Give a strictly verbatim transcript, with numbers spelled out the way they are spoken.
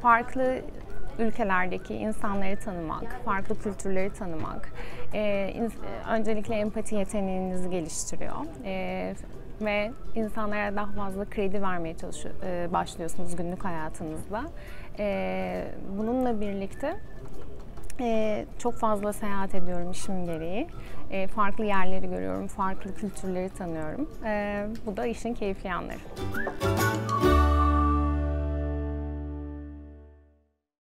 farklı ülkelerdeki insanları tanımak, farklı kültürleri tanımak, e, öncelikle empati yeteneğinizi geliştiriyor. E, ve insanlara daha fazla kredi vermeye çalışıyor, e, başlıyorsunuz günlük hayatınızda. E, bununla birlikte e, çok fazla seyahat ediyorum işim gereği. E, farklı yerleri görüyorum, farklı kültürleri tanıyorum. E, bu da işin keyifli yanları.